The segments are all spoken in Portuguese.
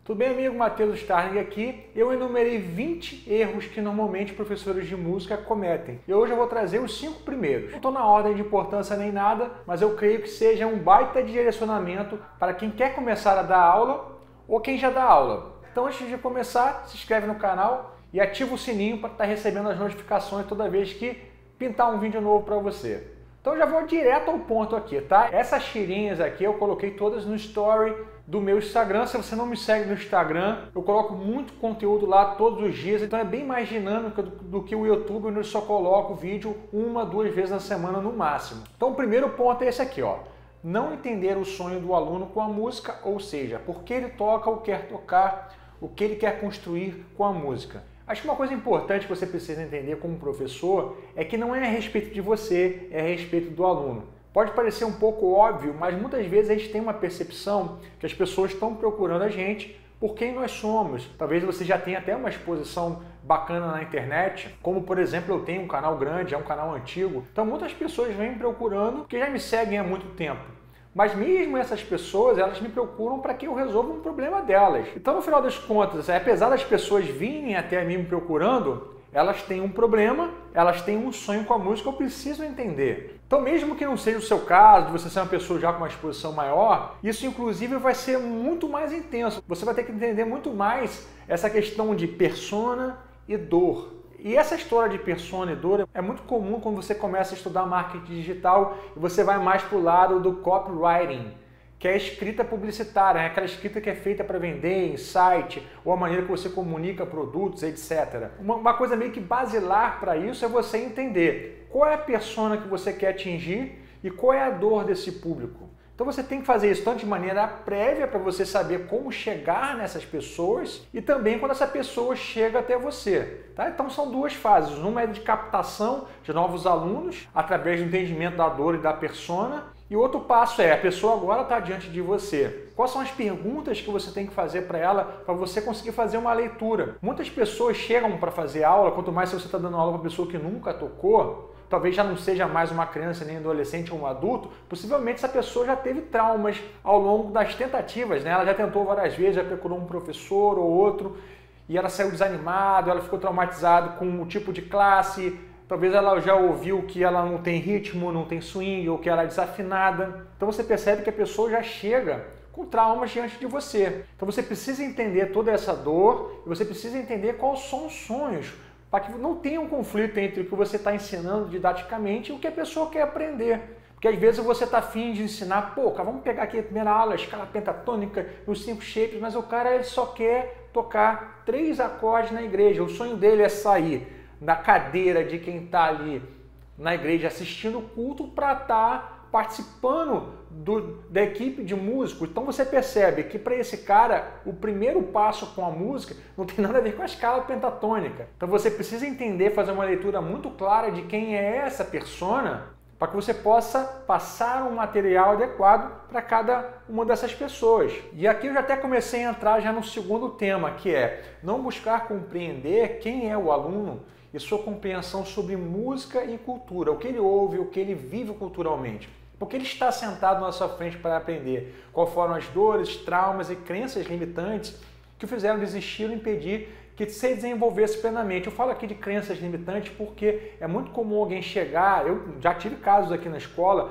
Tudo bem, amigo? Matheus Starling aqui. Eu enumerei 20 erros que normalmente professores de música cometem. E hoje eu vou trazer os 5 primeiros. Não estou na ordem de importância nem nada, mas eu creio que seja um baita de direcionamento para quem quer começar a dar aula ou quem já dá aula. Então, antes de começar, se inscreve no canal e ativa o sininho para estar recebendo as notificações toda vez que pintar um vídeo novo para você. Então já vou direto ao ponto aqui, tá? Essas tirinhas aqui eu coloquei todas no story do meu Instagram. Se você não me segue no Instagram, eu coloco muito conteúdo lá todos os dias, então é bem mais dinâmico do que o YouTube, onde eu só coloco vídeo 1, 2 vezes na semana no máximo. Então o primeiro ponto é esse aqui, ó. Não entender o sonho do aluno com a música, ou seja, por que ele toca ou quer tocar, o que ele quer construir com a música. Acho que uma coisa importante que você precisa entender como professor é que não é a respeito de você, é a respeito do aluno. Pode parecer um pouco óbvio, mas muitas vezes a gente tem uma percepção que as pessoas estão procurando a gente por quem nós somos. Talvez você já tenha até uma exposição bacana na internet, como por exemplo eu tenho um canal grande, é um canal antigo. Então muitas pessoas vêm me procurando porque já me seguem há muito tempo. Mas mesmo essas pessoas, elas me procuram para que eu resolva um problema delas. Então, no final das contas, apesar das pessoas virem até mim me procurando, elas têm um problema, elas têm um sonho com a música, eu preciso entender. Então, mesmo que não seja o seu caso, de você ser uma pessoa já com uma exposição maior, isso inclusive vai ser muito mais intenso. Você vai ter que entender muito mais essa questão de persona e dor. E essa história de persona e dor é muito comum quando você começa a estudar marketing digital e você vai mais para o lado do copywriting, que é a escrita publicitária, é aquela escrita que é feita para vender em site, ou a maneira que você comunica produtos, etc. Uma coisa meio que basilar para isso é você entender qual é a persona que você quer atingir e qual é a dor desse público. Então você tem que fazer isso tanto de maneira prévia para você saber como chegar nessas pessoas e também quando essa pessoa chega até você. Tá? Então são duas fases. Uma é de captação de novos alunos através do entendimento da dor e da persona. E o outro passo é a pessoa agora está diante de você. Quais são as perguntas que você tem que fazer para ela para você conseguir fazer uma leitura? Muitas pessoas chegam para fazer aula, quanto mais se você está dando aula para uma pessoa que nunca tocou, talvez já não seja mais uma criança, nem adolescente ou um adulto, possivelmente essa pessoa já teve traumas ao longo das tentativas, né? Ela já tentou várias vezes, já procurou um professor ou outro, e ela saiu desanimada, ela ficou traumatizada com o tipo de classe, talvez ela já ouviu que ela não tem ritmo, não tem swing, ou que ela é desafinada. Então você percebe que a pessoa já chega com traumas diante de você. Então você precisa entender toda essa dor, e você precisa entender quais são os sonhos, para que não tenha um conflito entre o que você está ensinando didaticamente e o que a pessoa quer aprender. Porque às vezes você está afim de ensinar, pô, cara, vamos pegar aqui a primeira aula, a escala pentatônica, os 5 shapes, mas o cara ele só quer tocar 3 acordes na igreja. O sonho dele é sair da cadeira de quem está ali na igreja assistindo o culto para estar participando da equipe de músicos. Então você percebe que para esse cara o primeiro passo com a música não tem nada a ver com a escala pentatônica. Então você precisa entender, fazer uma leitura muito clara de quem é essa persona para que você possa passar um material adequado para cada uma dessas pessoas. E aqui eu já até comecei a entrar já no segundo tema, que é não buscar compreender quem é o aluno e sua compreensão sobre música e cultura, o que ele ouve, o que ele vive culturalmente. Porque ele está sentado na sua frente para aprender quais foram as dores, traumas e crenças limitantes que o fizeram desistir ou impedir que se desenvolvesse plenamente. Eu falo aqui de crenças limitantes porque é muito comum alguém chegar, eu já tive casos aqui na escola,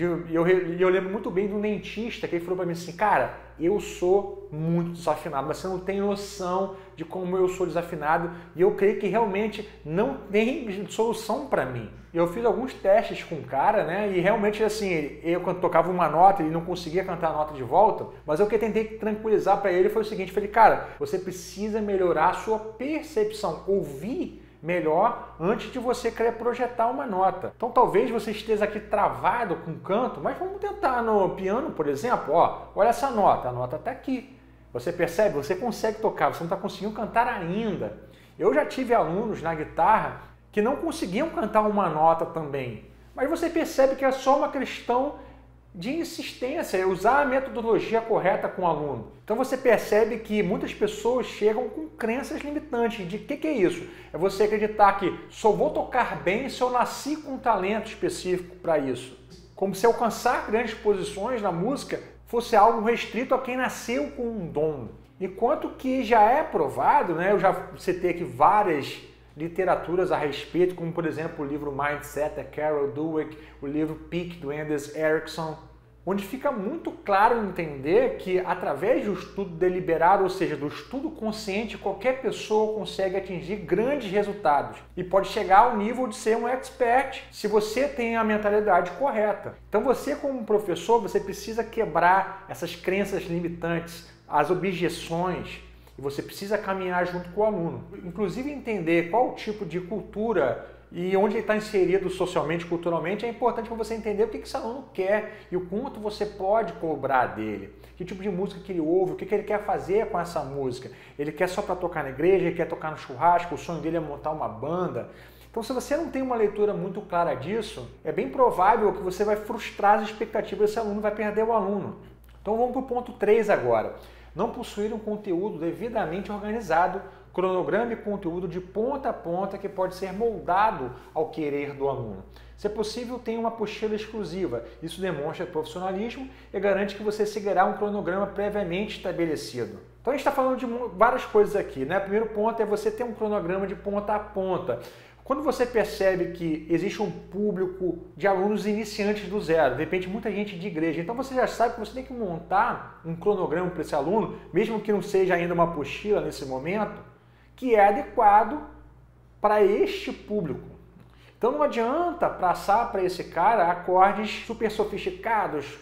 eu lembro muito bem de um dentista que ele falou para mim assim, cara, eu sou muito desafinado, mas você não tem noção de como eu sou desafinado e eu creio que realmente não tem solução para mim. Eu fiz alguns testes com o cara, né, e realmente assim, eu quando tocava uma nota, ele não conseguia cantar a nota de volta, mas o que eu tentei tranquilizar para ele foi o seguinte, falei, cara, você precisa melhorar a sua percepção, ouvir melhor antes de você querer projetar uma nota. Então talvez você esteja aqui travado com o canto, mas vamos tentar no piano, por exemplo, ó, olha essa nota, a nota está aqui. Você percebe? Você consegue tocar, você não está conseguindo cantar ainda. Eu já tive alunos na guitarra que não conseguiam cantar uma nota também, mas você percebe que é só uma questão de insistência, é usar a metodologia correta com o aluno. Então você percebe que muitas pessoas chegam com crenças limitantes. De que é isso? É você acreditar que só vou tocar bem se eu nasci com um talento específico para isso. Como se alcançar grandes posições na música fosse algo restrito a quem nasceu com um dom. Enquanto que já é provado, né, eu já citei aqui várias literaturas a respeito, como por exemplo o livro Mindset, da Carol Dweck, o livro Peak, do Anders Ericsson, onde fica muito claro entender que através do estudo deliberado, ou seja, do estudo consciente, qualquer pessoa consegue atingir grandes resultados e pode chegar ao nível de ser um expert se você tem a mentalidade correta. Então você, como professor, você precisa quebrar essas crenças limitantes, as objeções, e você precisa caminhar junto com o aluno. Inclusive entender qual tipo de cultura e onde ele está inserido socialmente, culturalmente, é importante para você entender o que esse aluno quer e o quanto você pode cobrar dele. Que tipo de música que ele ouve, o que ele quer fazer com essa música. Ele quer só para tocar na igreja, ele quer tocar no churrasco, o sonho dele é montar uma banda. Então, se você não tem uma leitura muito clara disso, é bem provável que você vai frustrar as expectativas desse aluno, vai perder o aluno. Então, vamos para o ponto 3 agora. Não possuir um conteúdo devidamente organizado, cronograma e conteúdo de ponta a ponta que pode ser moldado ao querer do aluno. Se é possível, tenha uma apostila exclusiva. Isso demonstra profissionalismo e garante que você seguirá um cronograma previamente estabelecido. Então a gente está falando de várias coisas aqui, né? O primeiro ponto é você ter um cronograma de ponta a ponta. Quando você percebe que existe um público de alunos iniciantes do zero, de repente muita gente de igreja, então você já sabe que você tem que montar um cronograma para esse aluno, mesmo que não seja ainda uma apostila nesse momento, que é adequado para este público. Então não adianta passar para esse cara acordes super sofisticados,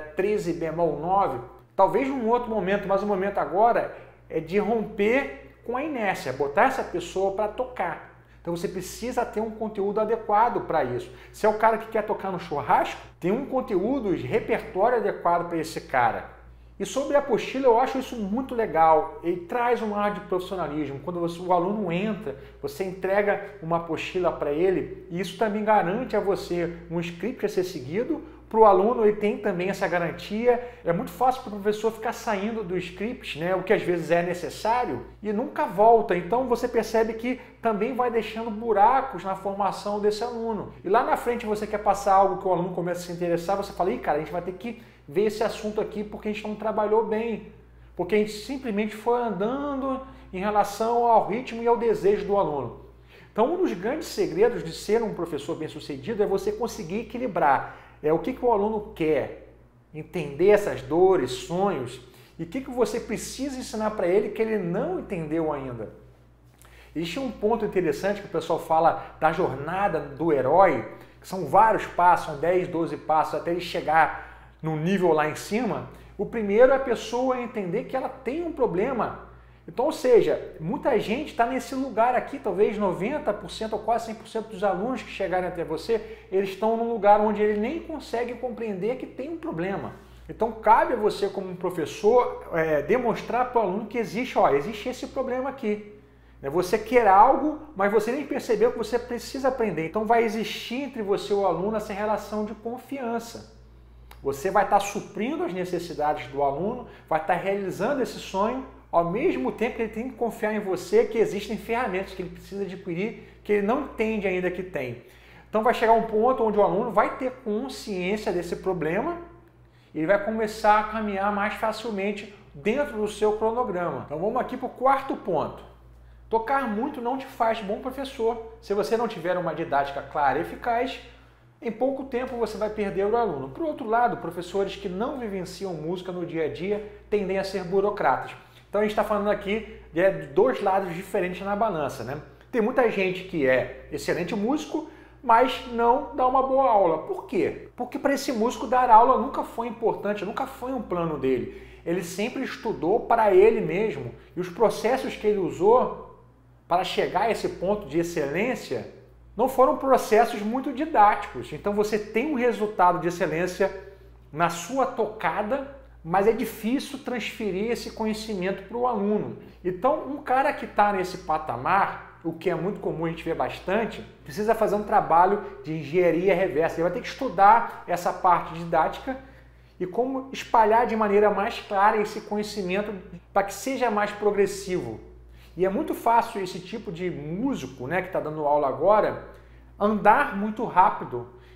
13 bemol 9, talvez num outro momento, mas o momento agora é de romper com a inércia, botar essa pessoa para tocar. Então você precisa ter um conteúdo adequado para isso. Se é o cara que quer tocar no churrasco, tem um conteúdo de repertório adequado para esse cara. E sobre a apostila, eu acho isso muito legal. Ele traz um ar de profissionalismo. Quando o aluno entra, você entrega uma apostila para ele e isso também garante a você um script a ser seguido. Para o aluno, ele tem também essa garantia. É muito fácil para o professor ficar saindo do script, né? O que às vezes é necessário, e nunca volta. Então você percebe que também vai deixando buracos na formação desse aluno. E lá na frente você quer passar algo que o aluno começa a se interessar, você fala, cara, a gente vai ter que ver esse assunto aqui porque a gente não trabalhou bem. Porque a gente simplesmente foi andando em relação ao ritmo e ao desejo do aluno. Então um dos grandes segredos de ser um professor bem-sucedido é você conseguir equilibrar o que o aluno quer, entender essas dores, sonhos, e o que você precisa ensinar para ele que ele não entendeu ainda. Existe um ponto interessante que o pessoal fala da jornada do herói, que são vários passos, são 10, 12 passos, até ele chegar no nível lá em cima. O primeiro é a pessoa entender que ela tem um problema. Então, ou seja, muita gente está nesse lugar aqui, talvez 90% ou quase 100% dos alunos que chegarem até você, eles estão num lugar onde ele nem consegue compreender que tem um problema. Então, cabe a você como um professor demonstrar para o aluno que existe esse problema aqui. Você quer algo, mas você nem percebeu que você precisa aprender. Então, vai existir entre você e o aluno essa relação de confiança. Você vai estar suprindo as necessidades do aluno, vai estar realizando esse sonho, ao mesmo tempo que ele tem que confiar em você que existem ferramentas que ele precisa adquirir, que ele não entende ainda que tem. Então vai chegar um ponto onde o aluno vai ter consciência desse problema e ele vai começar a caminhar mais facilmente dentro do seu cronograma. Então vamos aqui para o quarto ponto. Tocar muito não te faz bom professor. Se você não tiver uma didática clara e eficaz, em pouco tempo você vai perder o aluno. Por outro lado, professores que não vivenciam música no dia a dia tendem a ser burocratas. Então a gente está falando aqui de dois lados diferentes na balança, né? Tem muita gente que é excelente músico, mas não dá uma boa aula. Por quê? Porque para esse músico dar aula nunca foi importante, nunca foi um plano dele. Ele sempre estudou para ele mesmo e os processos que ele usou para chegar a esse ponto de excelência não foram processos muito didáticos. Então você tem um resultado de excelência na sua tocada, mas é difícil transferir esse conhecimento para o aluno. Então, um cara que está nesse patamar, o que é muito comum, a gente vê bastante, precisa fazer um trabalho de engenharia reversa. Ele vai ter que estudar essa parte didática e como espalhar de maneira mais clara esse conhecimento para que seja mais progressivo. E é muito fácil esse tipo de músico, né, que está dando aula agora, andar muito rápido.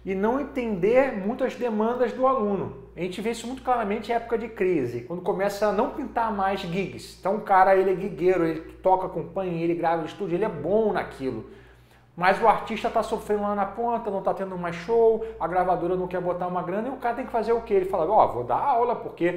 e não entender muitas demandas do aluno. A gente vê isso muito claramente em época de crise, quando começa a não pintar mais gigs. Então o cara, ele é gigueiro, ele toca, acompanha, ele grava no estúdio, ele é bom naquilo. Mas o artista está sofrendo lá na ponta, não está tendo mais show, a gravadora não quer botar uma grana e o cara tem que fazer o quê? Ele fala, ó, vou dar aula, porque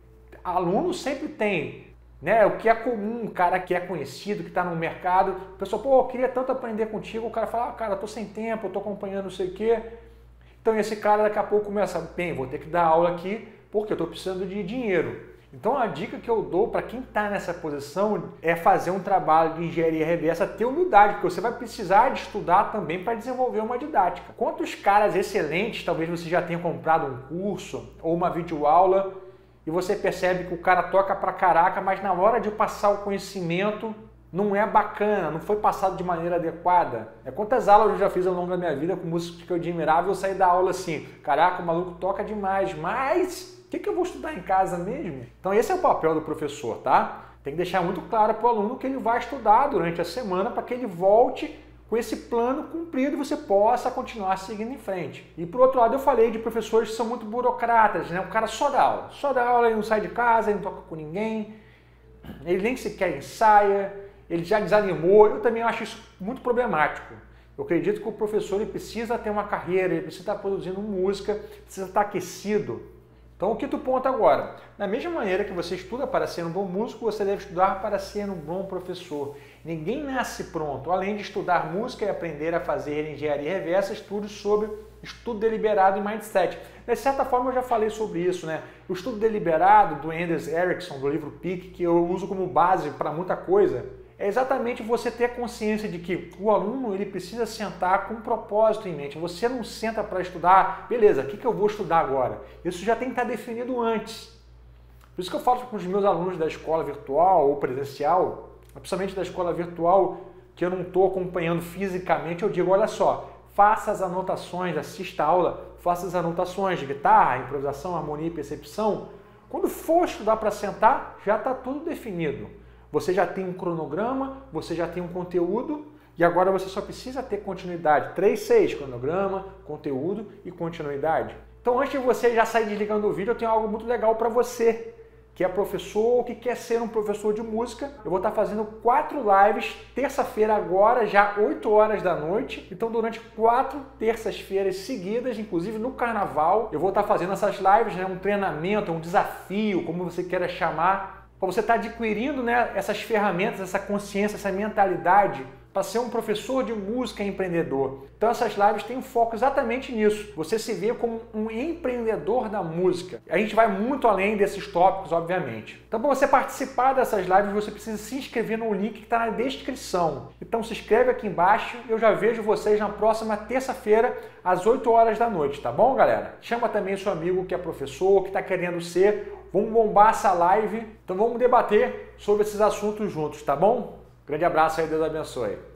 aluno sempre tem, né? O que é comum, um cara que é conhecido, que está no mercado, a pessoa, pô, eu queria tanto aprender contigo, o cara fala, ah, cara, eu tô sem tempo, eu tô acompanhando não sei o quê. Então esse cara daqui a pouco começa, bem, vou ter que dar aula aqui, porque eu estou precisando de dinheiro. Então a dica que eu dou para quem está nessa posição é fazer um trabalho de engenharia reversa, ter humildade, porque você vai precisar de estudar também para desenvolver uma didática. Quantos caras excelentes, talvez você já tenha comprado um curso ou uma videoaula e você percebe que o cara toca pra caraca, mas na hora de passar o conhecimento não é bacana, não foi passado de maneira adequada. Quantas aulas eu já fiz ao longo da minha vida com músicos que eu admirava e eu saí da aula assim, caraca, o maluco toca demais, mas o que eu vou estudar em casa mesmo? Então esse é o papel do professor, tá? Tem que deixar muito claro para o aluno que ele vai estudar durante a semana para que ele volte com esse plano cumprido e você possa continuar seguindo em frente. E por outro lado eu falei de professores que são muito burocratas, né? O cara só dá aula, ele não sai de casa, ele não toca com ninguém, ele nem sequer ensaia, ele já desanimou. Eu também acho isso muito problemático. Eu acredito que o professor ele precisa ter uma carreira, ele precisa estar produzindo música, precisa estar aquecido. Então, o quinto ponto agora, da mesma maneira que você estuda para ser um bom músico, você deve estudar para ser um bom professor. Ninguém nasce pronto. Além de estudar música e aprender a fazer engenharia reversa, estudos sobre estudo deliberado e mindset. De certa forma, eu já falei sobre isso, né? O estudo deliberado do Anders Ericsson, do livro Peak, que eu uso como base para muita coisa, é exatamente você ter consciência de que o aluno ele precisa sentar com um propósito em mente. Você não senta para estudar, beleza, o que eu vou estudar agora? Isso já tem que estar definido antes. Por isso que eu falo com os meus alunos da escola virtual ou presencial, principalmente da escola virtual, que eu não estou acompanhando fisicamente, eu digo, olha só, faça as anotações, assista a aula, faça as anotações de guitarra, improvisação, harmonia e percepção. Quando for estudar para sentar, já está tudo definido. Você já tem um cronograma, você já tem um conteúdo e agora você só precisa ter continuidade. 3-6, cronograma, conteúdo e continuidade. Então antes de você já sair desligando o vídeo, eu tenho algo muito legal para você, que é professor ou que quer ser um professor de música. Eu vou estar fazendo 4 lives, terça-feira agora, já 8 horas da noite. Então durante 4 terças-feiras seguidas, inclusive no carnaval, eu vou estar fazendo essas lives, né, um treinamento, um desafio, como você queira chamar, para você estar adquirindo, né, essas ferramentas, essa consciência, essa mentalidade para ser um professor de música empreendedor. Então essas lives têm um foco exatamente nisso. Você se vê como um empreendedor da música. A gente vai muito além desses tópicos, obviamente. Então para você participar dessas lives, você precisa se inscrever no link que está na descrição. Então se inscreve aqui embaixo e eu já vejo vocês na próxima terça-feira, às 8 horas da noite, tá bom, galera? Chama também seu amigo que é professor, que está querendo ser. Vamos bombar essa live. Então vamos debater sobre esses assuntos juntos, tá bom? Grande abraço aí, Deus abençoe.